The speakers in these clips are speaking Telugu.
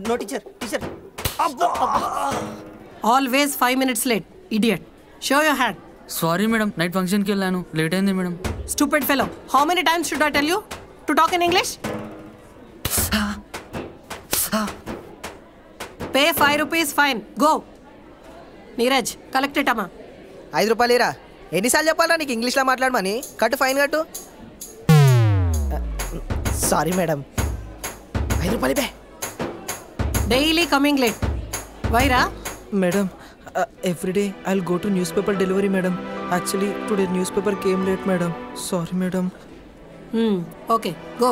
No teacher teacher always 5 minutes late idiot show your hand sorry madam night function కి వెళ్ళాను లేట్ అయింది madam stupid fellow how many times should I tell you to talk in English pay 5 rupees fine go Neeraj collect it అమ్మా 5 రూపాయలు ఇరా ఎన్నిసార్లు చెప్పాలా నీకు ఇంగ్లీష్లో మాట్లాడమని కట్టు ఫైన్ కట్టు సారీ మేడం 5 రూపాయలు బే డైలీ కమింగ్ లేట్ వైరా Madam, every day I'll go to newspaper delivery, madam. Actually, today newspaper came late, madam. Sorry, madam. Okay, go.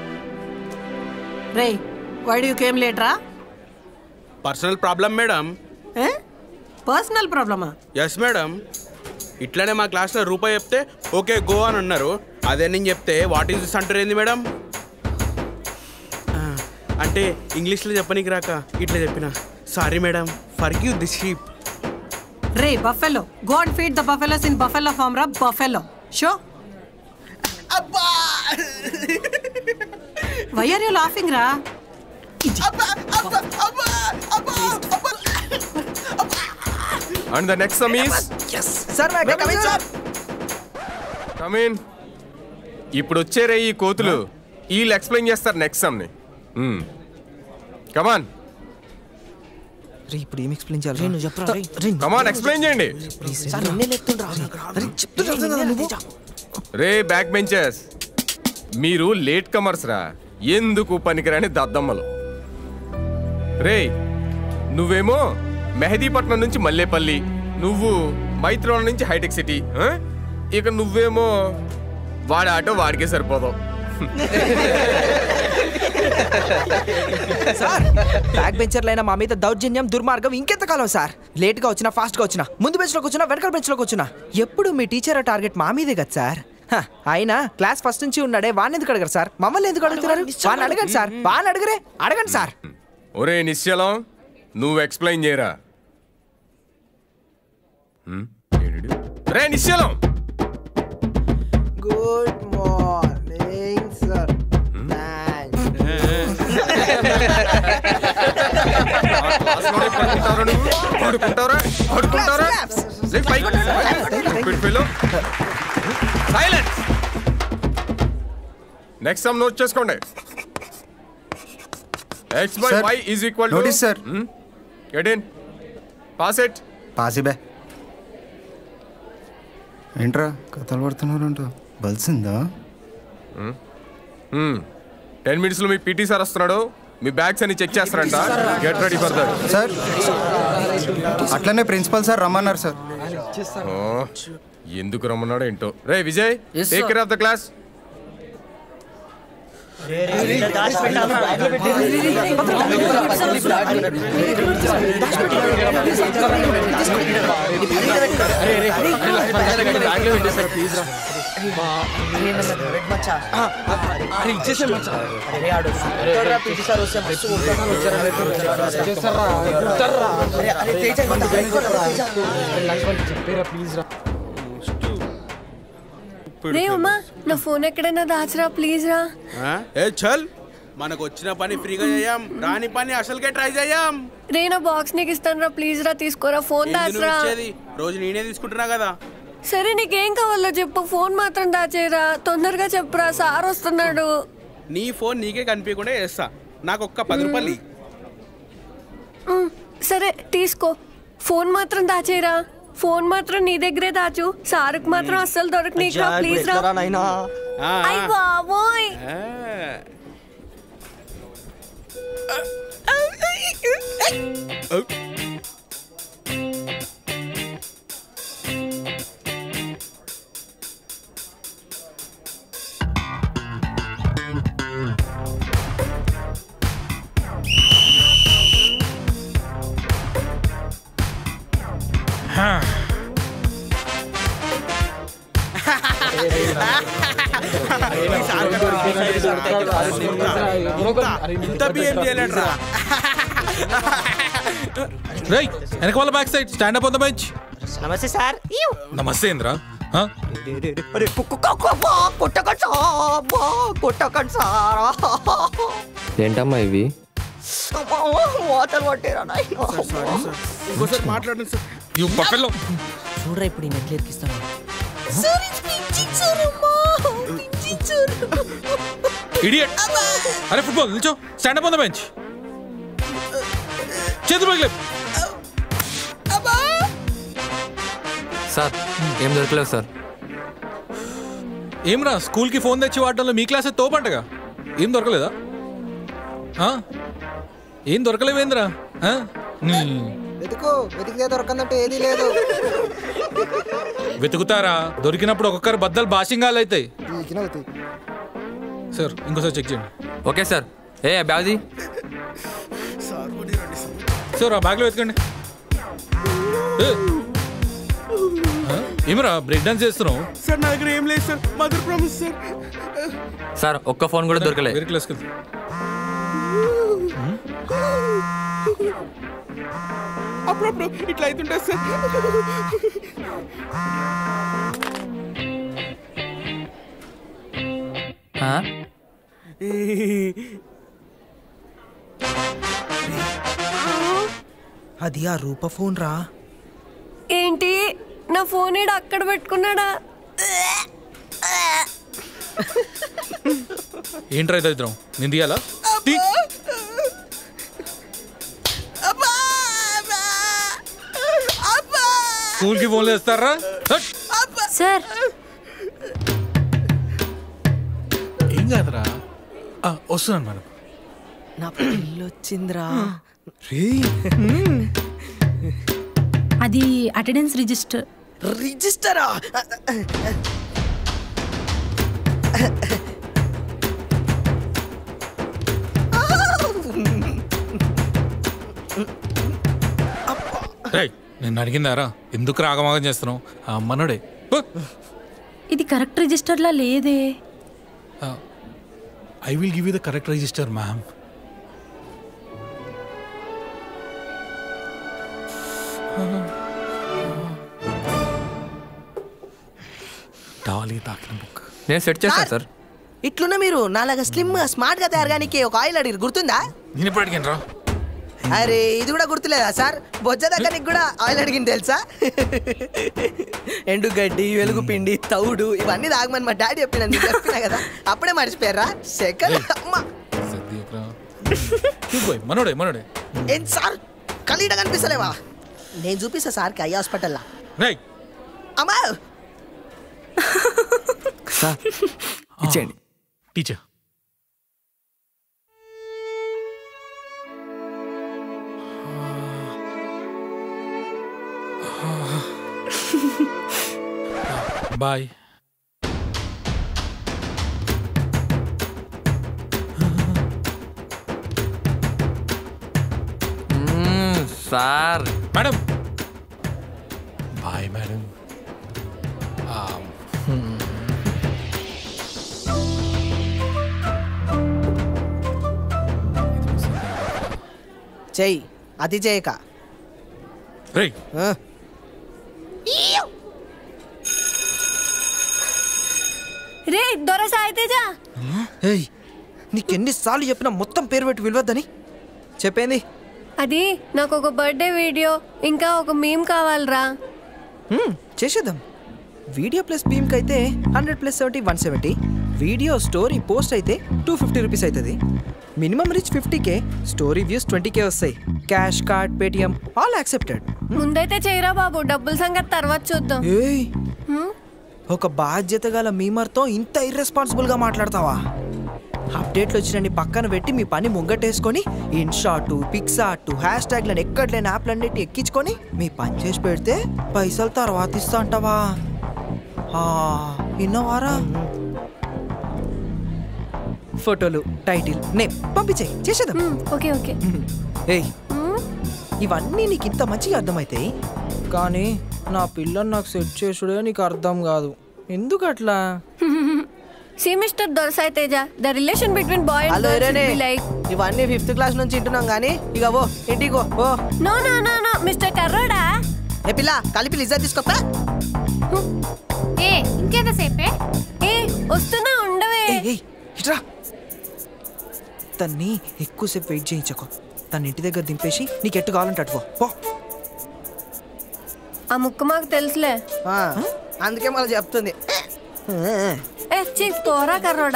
Ray, why do you came late, ra? Personal problem, madam. Eh? Personal problem? Yes, madam. ఇట్లానే మా క్లాస్లో రూపాయి చెప్తే ఓకే గో అని అన్నారు అదే నేను చెప్తే వాట్ ఈస్ దిస్ అంటారు ఏంది మేడం అంటే ఇంగ్లీష్లో చెప్పనీకి రాక ఇట్లా చెప్పిన sorry madam forgive this sheep Ray, buffalo. Go and feed the buffaloes in buffalo farm, ra. Buffalo. Sure? అబ్బా Why are you laughing, ra? And the next sum is? Yes. Sir, may I come in, sir? Come in. ఇప్పుడు వచ్చారే ఈ కోతులు వీళ్ళు ఎక్స్ప్లెయిన్ చేస్తారు నెక్స్ట్ సమ్ని కమాన్ ఇప్పుడు ఏం ఎక్స్ప్లెయిన్ చేయాలి నువ్వు చెప్పరా కమాన్ ఎక్స్ప్లెయిన్ చేయండి సార్ నిన్నే లేపుతుండ్రా రే బ్యాక్ బెంచర్స్ మీరు లేట్ కమర్స్ రా ఎందుకు పనికిరాని దద్దమ్మలు రే నువ్వేమో మెహదీపట్నం నుంచి మల్లేపల్లి నువ్వు మైత్రోల నుంచి హైటెక్ సిటీ ఇక నువ్వేమో వాడి ఆటో వాడికే సరిపోదావు సార్ బ్యాక్ బెంచర్లైన మా మీద దౌర్జన్యం దుర్మార్గం ఇంకెంతకాలం సార్ లేట్గా వచ్చినా ఫాస్ట్గా వచ్చినా ముందు బెంచ్లోకి వచ్చినా వెనకాల బెంచ్లోకి వచ్చినా ఎప్పుడు మీ టీచర్ టార్గెట్ మా మీదే కదా సార్ అయినా క్లాస్ ఫస్ట్ నుంచి ఉన్నాడే వాడిని ఎందుకు అడగరు సార్ మమ్మల్ని ఎందుకు అడుగుతున్నారు వాడిని అడగండి సార్ వాడిని అడగరే అడగండి సార్ ఒరే నిశ్చలం నువ్వు ఎక్స్ప్లెయిన్ చేయరా రే నిశ్చలం good morning sir next sum note చేసుకోండి x by y is equal to notice sir get in pass it pass it ఏంట్రా కథలు పడుతున్నారంట బల్సిందా 10 minutes లో మీ పీటీ సార్ వస్తున్నాడు మీ బ్యాగ్స్ అన్ని చెక్ చేస్తారంట get ready for that sir అట్లనే ప్రిన్సిపల్ సార్ రమ్మన్నారు సార్ ఎందుకు రమ్మన్నాడో ఏంటో రే Vijay take care of the class రే ఉమా నా ఫోన్ ఎక్కడైనా దాచరా ప్లీజ్ రా ఏ చల్ మనకు వచ్చిన పని ఫ్రీగా చేయం రాని పని అసలుకే ట్రై చేయం రే నా బాక్స్ నీకు ఇస్తాను రా ప్లీజ్ రా తీసుకోరా ఫోన్ దాచరా రోజు నేనే తీసుకుంటున్నా కదా సరే నీకేం కావాలో చెప్పు ఫోన్ మాత్రం దాచేరా తొందరగా చెప్పురా సార్ వస్తున్నాడు నీ ఫోన్ నీకే కనిపించకుండా చేస్తా నాకు ఒక్క 10 రూపాయలు సరే తీసుకో ఫోన్ మాత్రం దాచేరా ఫోన్ మాత్రం నీ దగ్గరే దాచు సార్కి మాత్రం అస్సలు దొరకనీకా ప్లీజ్ రా అయ్ బాబోయ్ వెనక వాళ్ళ back side stand up on the bench నమస్తే సార్ నమస్తే ఇంద్రా ఏంటమ్మా ఇవి వాటర్ పట్టేరా నాయనా. ఇంకోసారి మాట్లాడండి సార్. You buffalo. చూడరా ఇప్పుడు ఈ నెట్లు ఎక్కిస్తాను. ఇడియట్. అరే ఫుట్బాల్ నిల్చో. Stand up on the bench. చేతులు పైకి లేపు. సార్ ఏం దొరకలేదు సార్. ఏమ్రా స్కూల్కి ఫోన్ తెచ్చి వాడటంలో మీ క్లాసే తోపంటగా. ఏం దొరకలేదా? ఏం దొరకలేవేంద్రా? వెతికితే దొరకందంటే ఏది లేదు. వెతుకుతారా? దొరికినప్పుడు ఒక్కొక్కరు బద్దలు బాషింగాలు అవుతాయి. సార్ ఇంకోసారి చెక్ చేయండి. Okay sir. ఏ బ్యాగ్ది సార్ ఆ బ్యాగ్లో వెతకండి. ఏమరా బ్రేక్ డాన్స్ చేస్తున్నావు? సార్ నా దగ్గర ఏం లేదు sir. Mother promise sir. Sir ఒక్క ఫోన్ కూడా దొరకలేదు. వేరే క్లాస్కి వెళ్తా. అప్పుడప్పుడు ఇట్లా అవుతుంటా సార్. అది ఆ రూప ఫోన్ రా. ఏంటి నా ఫోన్ ఈడ అక్కడ పెట్టుకున్నాడా? ఏంట్రా ఇద్దరం నేను తీయాలా? స్కూల్కి ఫోన్లు వేస్తారా సార్? ఏం కాదురా, వస్తున్నాను మేడం. నా పిల్లి వచ్చిందిరా. అది అటెండెన్స్ రిజిస్టర్. రిజిస్టరా? నేను అడిగిందారా ఎందుకు రాగమాగం చేస్తున్నావు? మనోడే. ఇది కరెక్ట్ రిజిస్టర్లా లేదే. I will give you the correct register ma'am. Dolly తాకిన బుక్ నేను సెట్ చేస్తాను సార్. ఇట్లున్న మీరు నాలాగా స్లిమ్ స్మార్ట్ గా తయారుగానికి ఒక ఆయిల్ అడిగి గుర్తుందా? నేను ఎప్పుడు అడిగాను రా? అరే ఇది కూడా గుర్తులేదా సార్? బొజ్జ దగ్గరికి కూడా ఆయిల్ అడిగింది తెలుసా? ఎండుగడ్డి, వెలుగు పిండి, తౌడు ఇవన్నీ తాగమని మా డాడీ చెప్పినా కదా. అప్పుడే మర్చిపోయారా? సెకండ్ అమ్మా. మనోడే మనోడే. ఏం సార్ కలీడ కనిపిస్తలేవా? నేను చూపిస్తా సార్కి ఐ హాస్పిటల్లా. అమ్మా ఇచ్చేయండి. Teacher bye. Sir madam bye madam. చెయ్యి అతి చేయక. రే దొరసాయితేజా, నీకెన్నిసార్లు చెప్పినా మొత్తం పేరు పెట్టి విలువద్దని చెప్పేంది. అది నాకు ఒక బర్త్డే వీడియో ఇంకా ఒక మీమ్ కావాలరా. చేసేద్దాం. వీడియో ప్లస్ భీమ్కి అయితే 100 + 70 170. వీడియో స్టోరీ పోస్ట్ అయితే 250 రూపీస్ అవుతుంది. Minimum reach 50K, story views 20K వస్తాయి. Cash card, Paytm all accepted. ముందైతే చేయరా బాబు, డబ్బుల సంగతి తర్వాత చూద్దాం. ఒక బాధ్యత గల మీమర్తో ఇంత ఇర్రెస్పాన్సిబుల్గా మాట్లాడతావా? అప్డేట్లు వచ్చినని పక్కన పెట్టి మీ పని ముంగటేసుకొని ఇన్షాట్, పిక్సార్ట్, హ్యాష్ ట్యాగ్లను ఎక్కట్లేని యాప్లన్నిటి ఎక్కించుకొని మీ పని చేసి పెడితే పైసలు తర్వాత ఇస్తా అంటావా? ఇన్నోవారా? ఫోటోలు, టైటిల్, నేమ్ పంపించేయి, చేసేద్దాం. Okay okay. ఏయ్ ఇవన్నీ నీకు ఇంత మంచిగా అర్థమవుతాయి, కానీ నా పిల్లని నాకు సెట్ చేసుడే నీకు అర్థం కాదు. ఎందుకు అట్లా? See Mr. Dorsai Teja, the relation between boy and girl should be like. ఇవన్నీ 5th క్లాస్ నుంచి వింటున్నాం కానీ ఇక ఓ ఇంటికి ఓ. No no no no, Mr. Karroda. ఏ పిల్ల కలిపి లిజర్ తీసుకోపా. ఏ ఇంకేంతసేపే? ఏ వస్తున్నా ఉండవే. ఇట్రా. తన్ని ఎక్కువసేపు వెయిట్ చేయించకు. తన ఇంటి దగ్గర దింపేసి నీకు ఎట్టు కావాలంటే అటు పో. ఆ ముక్క మాకు తెలుసులే. అందుకే మళ్ళీ చెప్తుంది. పోరా కర్రోడా.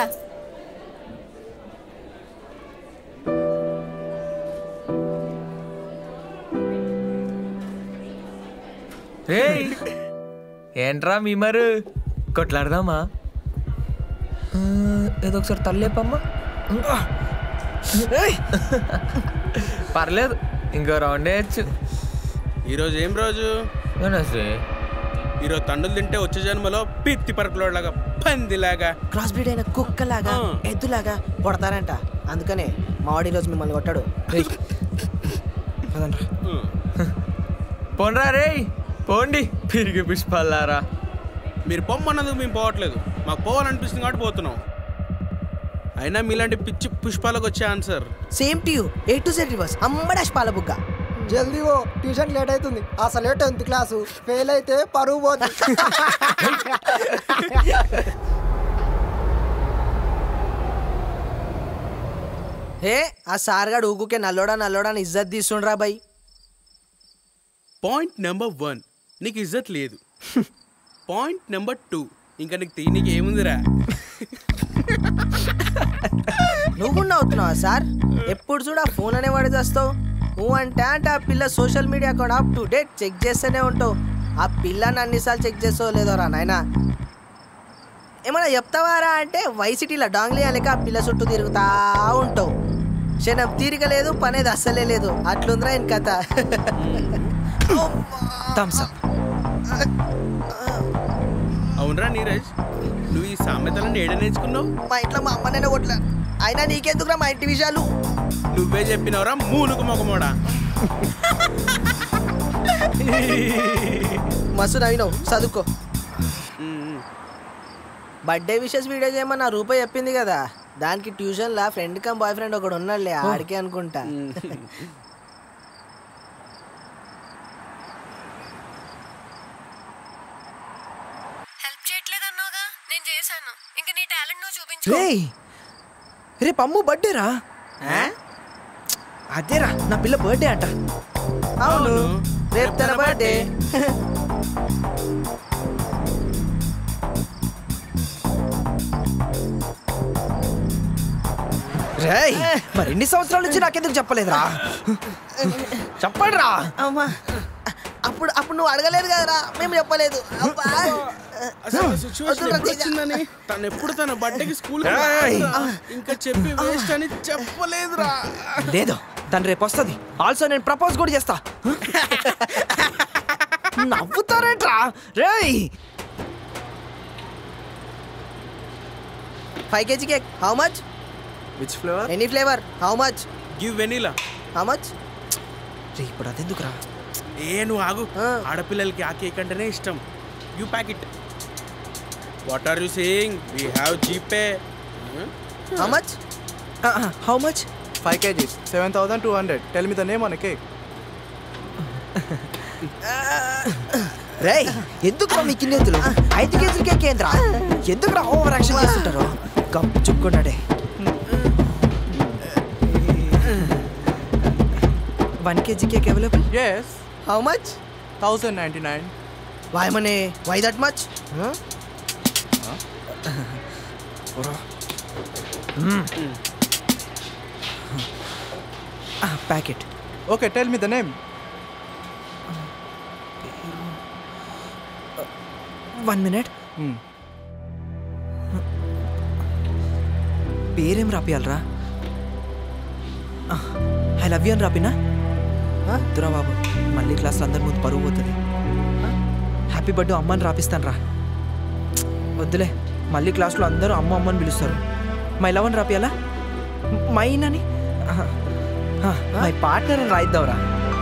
ఏంట్రా మీ మరి కొట్లాడదామా? ఏదో ఒకసారి తల్లేపమ్మా. పర్లేదు, ఇంకో రౌండ్ వేయచ్చు. ఈరోజు ఏం రోజు? ఈరోజు తండ్రులు తింటే వచ్చే జన్మలో పిత్తి పరకులోలాగా పందిలాగా క్రాస్ బ్రీడ్ అయిన కుక్కలాగా ఎద్దులాగా కొడతారంట. అందుకనే మావాడి రోజు మిమ్మల్ని కొట్టాడు. పోన్రా రే, పోండి పిరిగి పుష్పాలారా. మీరు పొమ్మన్నందుకు మేము పోవట్లేదు, మాకు పోవాలనిపిస్తుంది కాబట్టి పోతున్నాం. అయినా మీలాంటి పిచ్చి పుష్పాలకు వచ్చే answer same to you. A to Z reverse. అమ్మడాష్ పాల బుగ్గ. జల్దీ ఓ, ట్యూషన్ లేట్ అవుతుంది. అసలే 10th క్లాసు ఫెయిల్ అయితే పరువు పోతుంది. ఆ సార్గాడు ఊగుకే నల్లోడా నల్లోడా అని ఇజ్జత్ తీసుండ్రా బై. పాయింట్ నెంబర్ 1, నీకు ఇజ్జత్ లేదు. పాయింట్ నెంబర్ 2, ఇంకా నీకు తీనికి ఏముందిరా? నువ్వు నవ్వుతున్నావా సార్? ఎప్పుడు చూడ ఫోన్ అనే వాడి చేస్తావు. నువ్వు అంటే ఆ పిల్ల సోషల్ మీడియా కూడా అప్ టు డేట్ చెక్ చేస్తూనే ఉంటావు. ఆ పిల్లని అన్నిసార్లు చెక్ చేస్తావు లేదోరా నాయనా. ఏమన్నా చెప్తావారా అంటే వైసిటీలో డాంగ్లీ లేక ఆ పిల్ల చుట్టూ తిరుగుతా ఉంటావు. క్షణం తీరిక లేదు, పనేది అస్సలే లేదు. అట్లుందిరా ఆయన కథ. అవునరా నీరజ్, నువ్వు ఈ సామెతలను ఏడ నేర్చుకున్నావు? మా ఇంట్లో మా అమ్మనే కొట్లా. అయినా నీకెందుకురా మా ఇంటి విషయాలు? నువ్వే చెప్పినవరా మూనుకు మొగమోడా. మస్తు నవ్వినావు, చదువుకో. బర్త్డే విషెస్ వీడియో చేయమని నా రూపాయి చెప్పింది కదా, దానికి ట్యూషన్లా ఫ్రెండ్ కమ్ బాయ్ ఫ్రెండ్ ఒకడు ఉన్నాడులే, ఆడికే అనుకుంటా. హెల్ప్ చేయట్లేదన్నావుగా, నేను చేశాను. ఇంకా నీ టాలెంట్ నువ్వు చూపించు. రేపు అమ్ము బర్త్డేరా. అదేరా నా పిల్ల బర్త్డే అంట. అవును, రేపు తన బర్త్డే. రేయ్, మరి ఎన్ని సంవత్సరాల నుంచి నాకెందుకు చెప్పలేదురా? చెప్పండి రా. అమ్మా, అప్పుడు నువ్వు అడగలేదు కదరా, మేము చెప్పలేదు. తను ఎప్పుడు తన బర్త్డేకి స్కూల్ ఇంకా చెప్పి వేస్ట్ అని చెప్పలేదురా. లేదు, తను రేపు వస్తుంది. ఆల్సో నేను ప్రపోజ్ కూడా చేస్తా. నవ్వుతారేంట్రా? రేయ్, 5 kg cake. How much? Which flavour? Any flavour. How much? Give vanilla. How much? ఇప్పుడు అదెందుకురా? నువ్వు ఆగు. ఆడపిల్లలకి ఆ కేక్ అంటేనే ఇష్టం. You pack it. What are you saying? We have GPay. How much? How much? 5 kgs, 7,200. Tell me the name on a cake. రేయ్, ఎందుకురా మీకు ఇన్నేతులు? 5 కేజీల కేక్ ఏంద్రా? ఎందుకురా ఓవర్ యాక్షన్ చేస్తుంటారు? గప్పు చుక్కున్నాడే. 1 kg cake available? Yes. How much? 1,099. Why money? Why that much? Packet. Okay, tell me the name. 1 minute. పేరేం రాపియాలరా? ఐ లవ్ యూ అని రాపినా? దురా బాబు, మళ్ళీ క్లాస్లో అందరి ముందు పరుగు పోతుంది. హ్యాపీ బర్త్డే అమ్మని రాపిస్తాను రా. వద్దులే, మళ్ళీ క్లాస్లో అందరూ అమ్మ అమ్మని పిలుస్తారు. మై లవ్ అని రాపియాలా? మైన్ అని? మై పార్ట్నర్ అని రాయిద్దాంరా.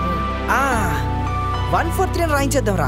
143 అని రాయించేద్దాంరా.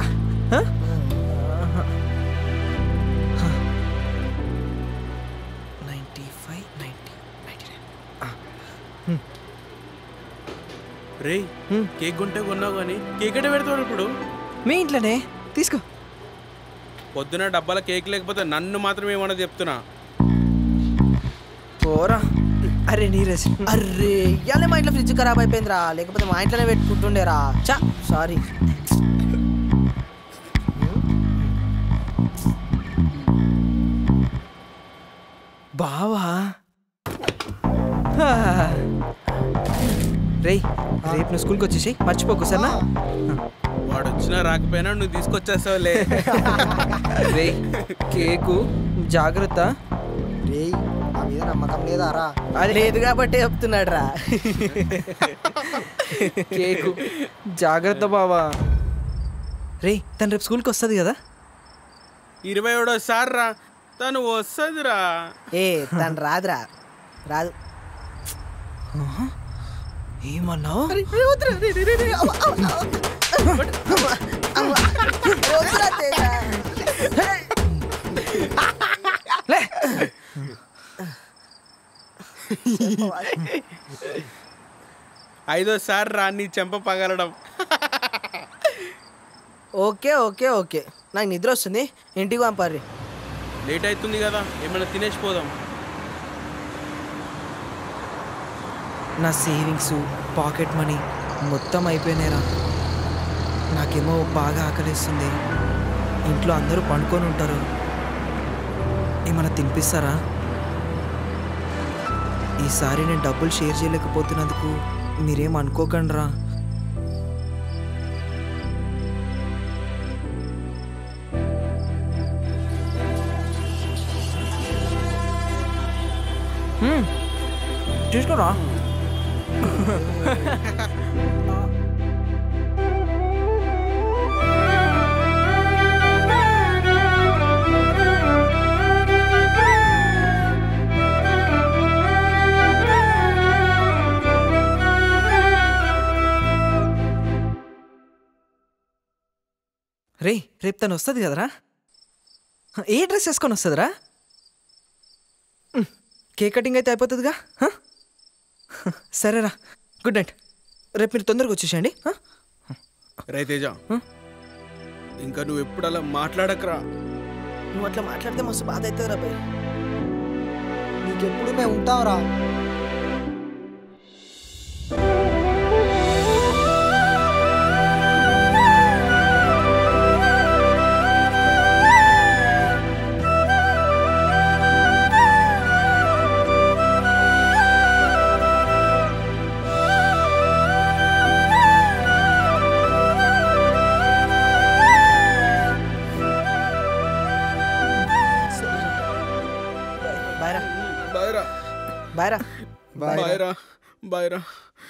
రే, కేక్ కొంటే కొన్నావు కానీ కేక్ అంటే పెడతాడు ఇప్పుడు. మీ ఇంట్లోనే తీసుకో. పొద్దున డబ్బాల కేక్ లేకపోతే నన్ను మాత్రం ఏమన్నా చెప్తున్నా. పోరా. అరే నీరజ్, అర్రే ఇవాళ మా ఇంట్లో ఫ్రిడ్జ్ ఖరాబ్ అయిపోయిందిరా, లేకపోతే మా ఇంట్లోనే పెట్టుకుంటుండేరా. చా సారీ. బావా రేయ్, రేపు నువ్వు స్కూల్కి వచ్చేసి మర్చిపోకు సరేనా? వాడు వచ్చినా రాకపోయినా నువ్వు తీసుకొచ్చేస్తావులే. రేయ్ కేకు జాగ్రత్త. రేయ్ నా మీద నమ్మకం లేదా రా? అది లేదు కాబట్టి చెప్తున్నాడు రా. కేకు జాగ్రత్త బావా. రేయ్ తను రేపు స్కూల్కి వస్తుంది కదా? 27వ రా తను వస్తుందిరా. తను రాదురా, రాదు. ఏమన్నావు? ఐదోసారి రా నీ చెంప పగలడం. ఓకే ఓకే ఓకే, నాకు నిద్ర వస్తుంది, ఇంటికి పంపారు. లేట్ అవుతుంది కదా, ఏమైనా తినేసిపోదాం. నా సేవింగ్స్ పాకెట్ మనీ మొత్తం అయిపోయినాయిరా. నాకేమో బాగా ఆకలిస్తుంది. ఇంట్లో అందరూ పండుకొని ఉంటారు. ఏమైనా తినిపిస్తారా? ఈసారి నేను డబ్బులు షేర్ చేయలేకపోతున్నందుకు మీరేం అనుకోకండి రా. తీసుకోరా. రేపు తను వస్తుంది కదరా? ఏ డ్రెస్ వేసుకొని వస్తుందిరా? కేక్ కటింగ్ అయితే అయిపోతుందిగా. సరేరా, గుడ్ నైట్. రేపు మీరు తొందరగా వచ్చేసేయండి. రైతేజ, ఇంకా నువ్వు ఎప్పుడు అలా మాట్లాడకరా. నువ్వు అట్లా మాట్లాడితే మస్తు బాధ అవుతుంది రా భయ్. నీకెప్పుడు మేము ఉంటావురా. బాయ్రా. బాయ్రా బాయ్రా.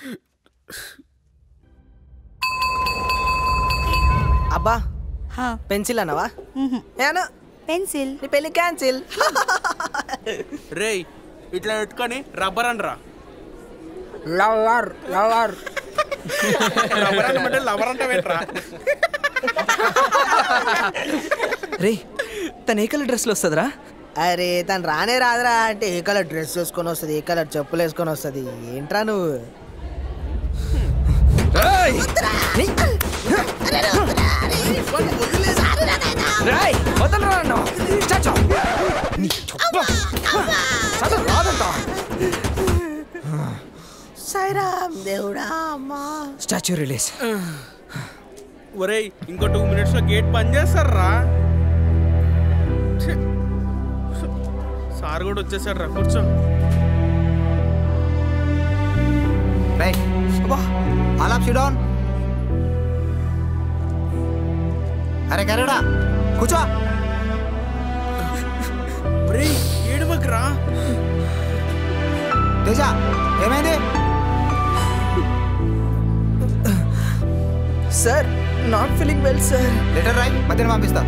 అబ్బా పెన్సిల్ అన్నావా? ఏనా పెన్సిల్. నీ పెళ్లి క్యాన్సిల్. రేయ్ ఇట్లా పెట్టుకొని రబ్బర్ అనరా. లవర్ లవర్ రబ్బర్ అంటే లవర్ అంటే ఏంట్రా? రే తను ఏ కలర్ డ్రెస్లో వస్తుందిరా? అరే తను రానే రాదురా అంటే ఏ కలర్ డ్రెస్ వేసుకొని వస్తుంది, ఏ కలర్ చెప్పులు వేసుకొని వస్తుంది. ఏంట్రా నువ్వు? సాయిరామ్ దేవుడా అమ్మా. Statue release. ఒరేయ్ ఇంకో 2 minutes లో గేట్ పని చేస్తారా? సార్ కూడా వచ్చేసాడు రా, కూర్చో. అరే కరేడా కూర్చో. ఏడువకురా. తేజ ఏమైంది? Sir not feeling well sir. Letter రాయి, మధ్యాహ్నం పంపిస్తా.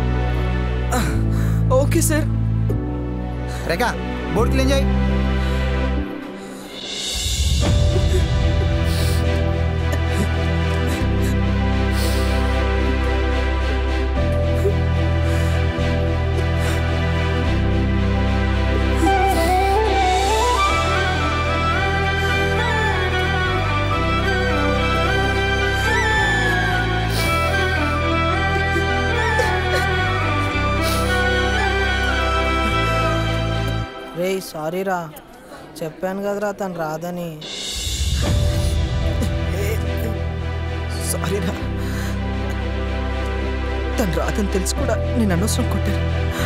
Okay sir. Rekha board clean చేయి. రే సారీ రా. చెప్పాను కదరా తను రాదని. సారీరా, తను రాదని తెలుసు కూడా నేను అనవసరం కొట్టాను.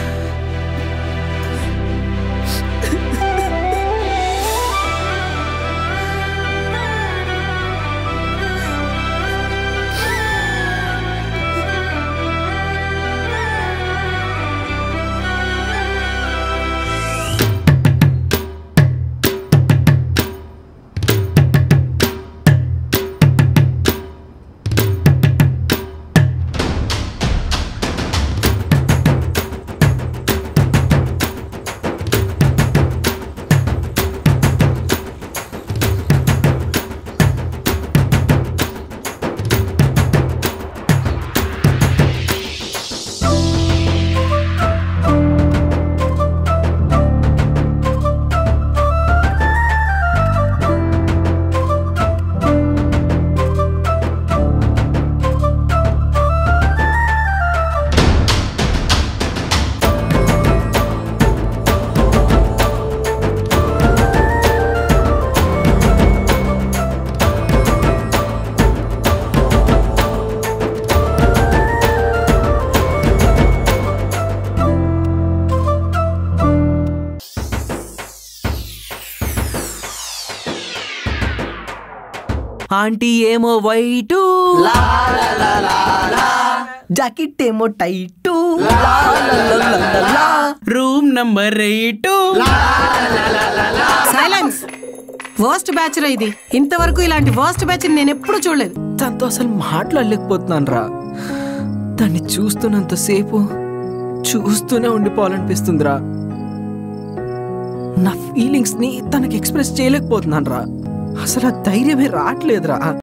ఆంటీ ఏమో వైటు, జాకెట్ ఏమో tight, room number 8. Silence. Worst batch రా ఇది. ఇంతవరకు ఇలాంటి వర్స్ట్ బ్యాచ్ నేను ఎప్పుడు చూడలేదు. దాంతో అసలు మాట్లాడలేకపోతున్నాను రా. దాన్ని చూస్తున్నంతసేపు చూస్తూనే ఉండిపోవాలనిపిస్తుందిరా. నా ఫీలింగ్స్ ని తనకి ఎక్స్ప్రెస్ చేయలేకపోతున్నాను రా. అసలు ఆ ధైర్యమే రావట్లేదురా.